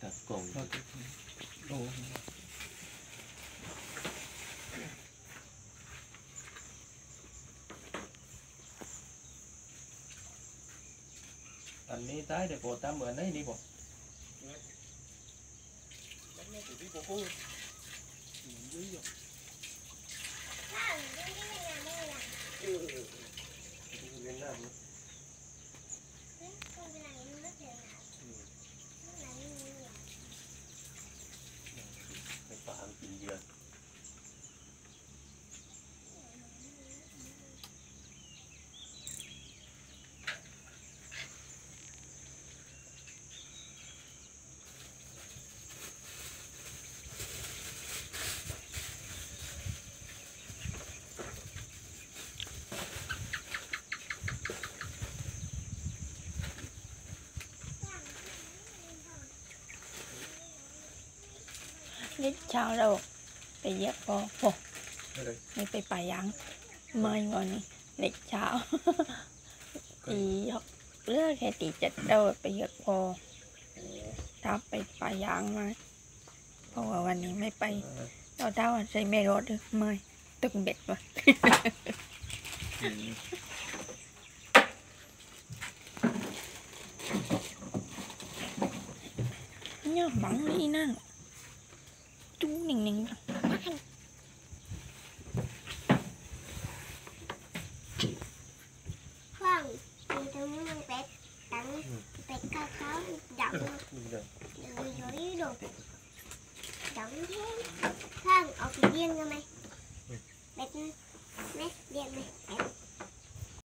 ตัดกล่องอันนี้ตายเดี๋ยวโกตามเหมือนได้นี่บอกไปปลากินเยอะนิดเช้าเราไปเย็บก็โอ้ไม่ไปป่ายังไม่งอนนี่เล็กเช้าตีเลือกแค่ตีจัดเราไปเย็บพอทับไปป่ายังมาเพราะว่าวันนี้ไม่ไปเราเท่าใส่ไม่รถไม่ตึงเบ็ดว่ะเนี่ยบังนี่นะจุ้งหนึ่งข้างมีตรงนี้มันเป็ดตังเป็ดข้าวเขาดังrồi đồ đóng thếข้างเอาไปเลี้ยงกันไหมเป็ดแม่เลี้ยงไหม